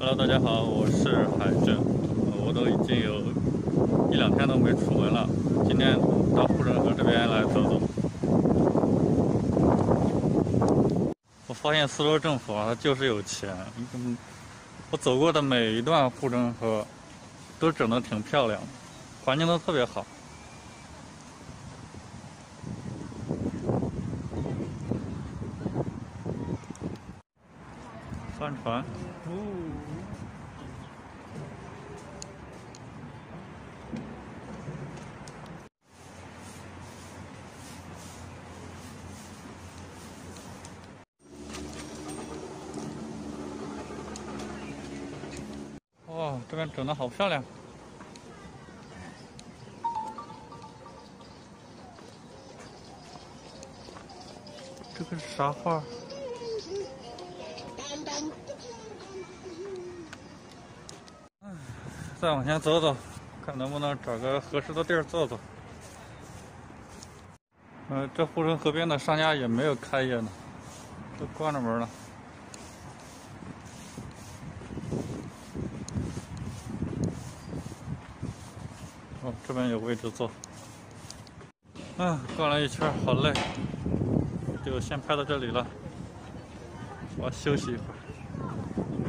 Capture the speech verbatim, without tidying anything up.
Hello，大家好，我是海正，我都已经有一两天都没出门了，今天到护城河这边来走走。我发现苏州政府啊，它就是有钱。嗯，我走过的每一段护城河都整得挺漂亮的，环境都特别好。帆船，哦。哇，这边整得好漂亮！这个是啥画？再往前走走，看能不能找个合适的地儿坐坐。呃，这护城河边的商家也没有开业呢，都关着门了。哦，这边有位置坐。啊，逛了一圈，好累，就先拍到这里了。我要休息一会儿。